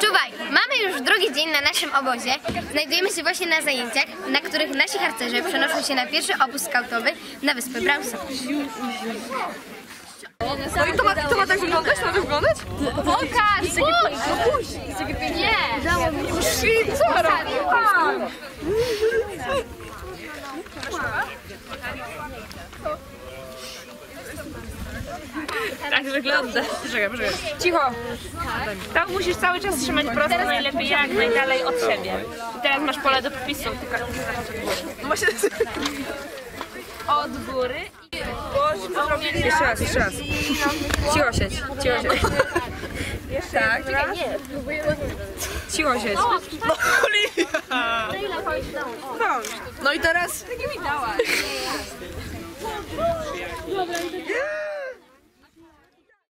Czuwaj, mamy już drugi dzień na naszym obozie. Znajdujemy się właśnie na zajęciach, na których nasi harcerze przenoszą się na pierwszy obóz skautowy na wyspę Brausa. No i to ma tak wyglądać? To ma tak wyglądać? Pokaż! Nie! Co robi? Tak wygląda. Poczekaj. Cicho. Tak musisz cały czas trzymać prosto, najlepiej jak najdalej od siebie. I teraz masz pole do popisu. Od góry. Jeszcze raz. Cicho siedź. Tak. Cicho siedź. No, no i teraz...